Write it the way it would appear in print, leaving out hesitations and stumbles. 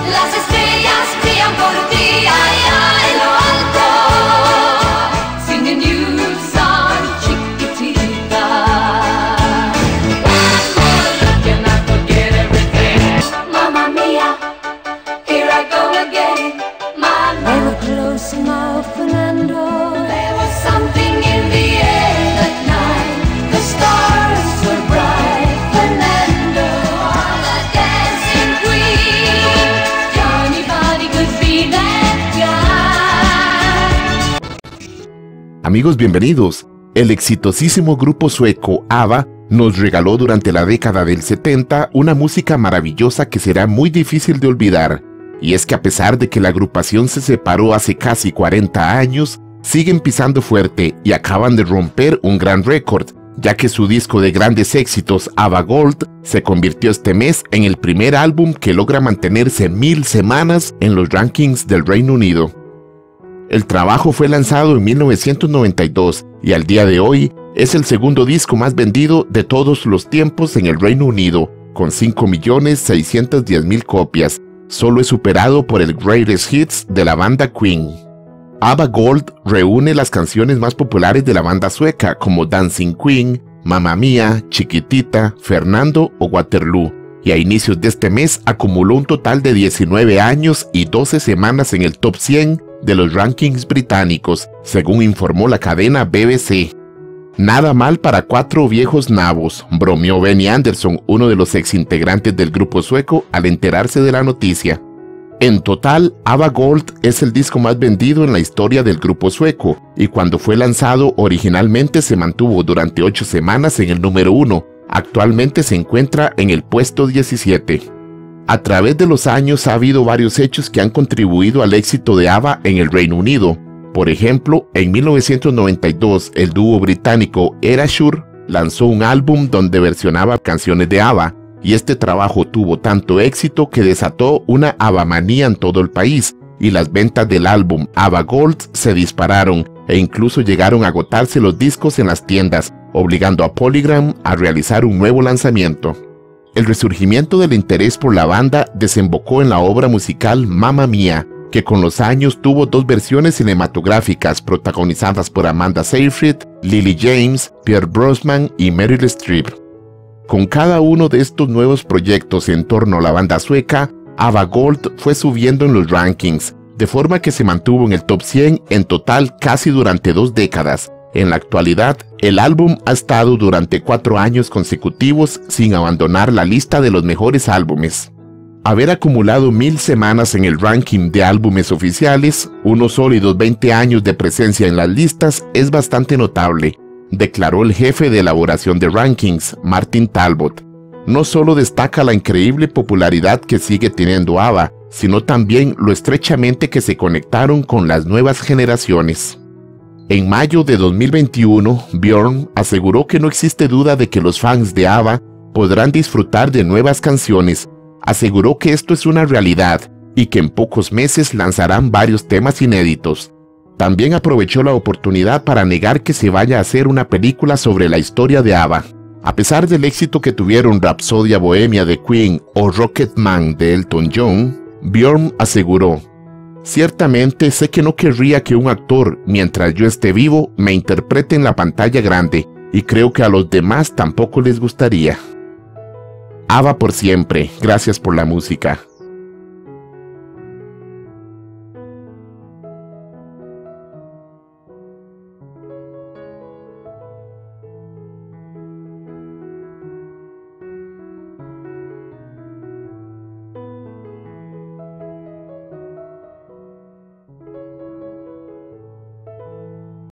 Las estrellas brillan por ti, allá en lo alto. Singing you song, chiquitita. One more look and I forget everything. Mamma mia, here I go again. They were close enough, Fernando. There was something in the air that night. The stars were bright, Fernando. The dancing queen. Anybody could be that guy. Amigos, bienvenidos. El exitosísimo grupo sueco ABBA nos regaló durante la década del 70 una música maravillosa que será muy difícil de olvidar. Y es que a pesar de que la agrupación se separó hace casi 40 años, siguen pisando fuerte y acaban de romper un gran récord, ya que su disco de grandes éxitos, ABBA Gold, se convirtió este mes en el primer álbum que logra mantenerse 1000 semanas en los rankings del Reino Unido. El trabajo fue lanzado en 1992 y al día de hoy es el segundo disco más vendido de todos los tiempos en el Reino Unido, con 5.610.000 copias. Solo es superado por el Greatest Hits de la banda Queen. ABBA Gold reúne las canciones más populares de la banda sueca como Dancing Queen, Mamma Mia, Chiquitita, Fernando o Waterloo, y a inicios de este mes acumuló un total de 19 años y 12 semanas en el top 100 de los rankings británicos, según informó la cadena BBC. Nada mal para 4 viejos nabos, bromeó Benny Andersson, uno de los exintegrantes del grupo sueco, al enterarse de la noticia. En total, ABBA Gold es el disco más vendido en la historia del grupo sueco, y cuando fue lanzado originalmente se mantuvo durante 8 semanas en el número 1, actualmente se encuentra en el puesto 17. A través de los años ha habido varios hechos que han contribuido al éxito de ABBA en el Reino Unido. Por ejemplo, en 1992 el dúo británico Erasure lanzó un álbum donde versionaba canciones de ABBA, y este trabajo tuvo tanto éxito que desató una ABBA-manía en todo el país, y las ventas del álbum ABBA Gold se dispararon e incluso llegaron a agotarse los discos en las tiendas, obligando a Polygram a realizar un nuevo lanzamiento. El resurgimiento del interés por la banda desembocó en la obra musical Mamma Mia, que con los años tuvo 2 versiones cinematográficas protagonizadas por Amanda Seyfried, Lily James, Pierre Brosnan y Meryl Streep. Con cada uno de estos nuevos proyectos en torno a la banda sueca, ABBA Gold fue subiendo en los rankings, de forma que se mantuvo en el top 100 en total casi durante 2 décadas. En la actualidad, el álbum ha estado durante 4 años consecutivos sin abandonar la lista de los mejores álbumes. Haber acumulado 1000 semanas en el ranking de álbumes oficiales, unos sólidos 20 años de presencia en las listas, es bastante notable, declaró el jefe de elaboración de rankings, Martin Talbot. No solo destaca la increíble popularidad que sigue teniendo ABBA, sino también lo estrechamente que se conectaron con las nuevas generaciones. En mayo de 2021, Björn aseguró que no existe duda de que los fans de ABBA podrán disfrutar de nuevas canciones. Aseguró que esto es una realidad y que en pocos meses lanzarán varios temas inéditos. También aprovechó la oportunidad para negar que se vaya a hacer una película sobre la historia de ABBA. A pesar del éxito que tuvieron Rapsodia Bohemia de Queen o Rocketman de Elton John, Björn aseguró: «Ciertamente sé que no querría que un actor, mientras yo esté vivo, me interprete en la pantalla grande, y creo que a los demás tampoco les gustaría». ABBA por siempre, gracias por la música.